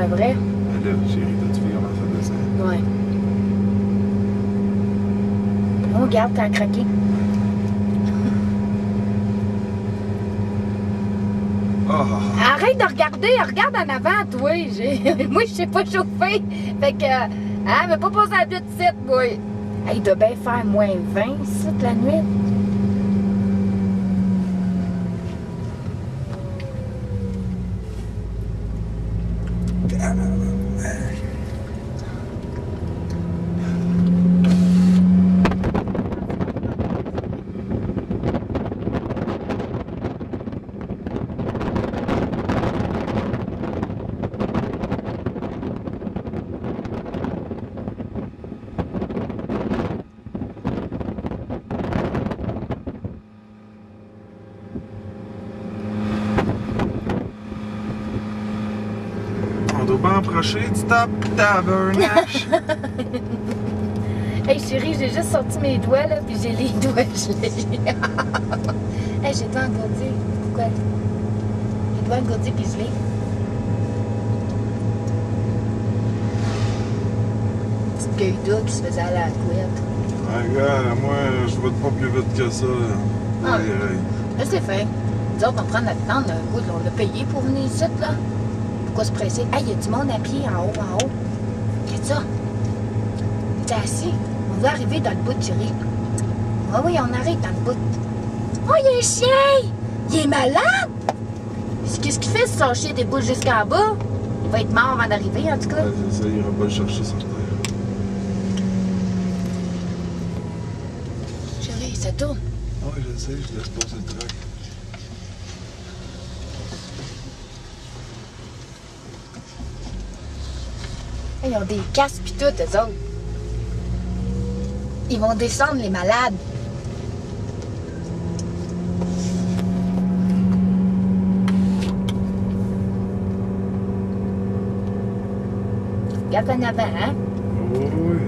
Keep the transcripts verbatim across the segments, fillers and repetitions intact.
un vrai. Mais là, chérie, t'as-tu vu comment ça descend? Ouais. On regarde, t'as craqué. Oh! Arrête de regarder, regarde en avant, toi. Moi, je sais pas chauffer. Fait que, hein, mais pas passer à deux de sept, moi. Hey, il doit bien faire moins vingt, ici, la nuit. On doit bien approcher du top tabernache. Hey chérie, j'ai juste sorti mes doigts là, puis j'ai les doigts gelés. Hey, j'ai tout engourdi. Pourquoi? Les doigts engourdis puis gelés. Petite gueule qui se faisait aller à la couette. Ah, gars, moi, je vais pas plus vite que ça. Ah. Aïe, aïe. Là, c'est fait. Nous autres, on prend notre temps, le goût, on l'a payé pour venir ici, là. Pourquoi se presser? Hey, il y a du monde à pied en haut, en haut. Qu'est-ce que ça? T'es assis? On veut arriver dans le bout de Thierry. Ah oui, on arrive dans le bout. Oh, il y a un chien! Il est malade! Qu'est-ce qu'il fait, ce son chien des boules jusqu'en bas? Il va être mort avant d'arriver, en tout cas. Ouais, c'est ça, il ira pas le chercher sur terre. Chérie, ça tourne. Ouais, je sais, je laisse passer le truc. Ils ont des casques pis tout, eux autres. Ils vont descendre, les malades. Regarde en avant, hein? Oh, oui.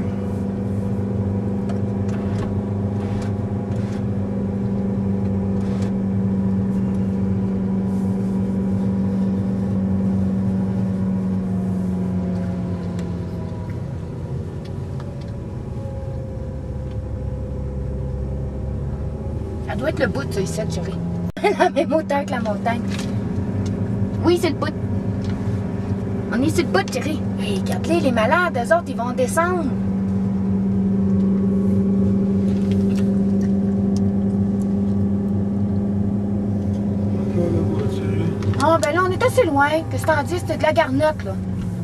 Ça doit être le bout, ça, ici, chérie. La même hauteur que la montagne. Oui, c'est le bout. On est sur le bout, chérie. Hey, regarde-les, les malades, eux autres, ils vont descendre. Ah, oh, ben là, on est assez loin. Qu'est-ce que t'en dis? C'était de la garnotte, là.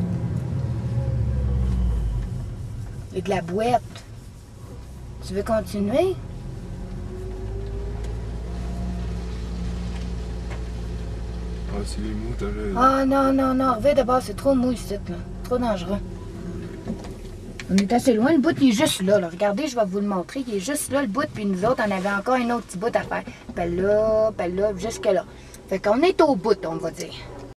Et de la boîte. Tu veux continuer? Ah, c'est les mous, t'as raison. Ah oh, non, non, non. Reviens d'abord, c'est trop mou ici, là. Trop dangereux. On est assez loin, le bout, il est juste là, là. Regardez, je vais vous le montrer. Il est juste là, le bout, puis nous autres, on avait encore un autre petit bout à faire. Ben là, ben là, jusque là. Fait qu'on est au bout, on va dire.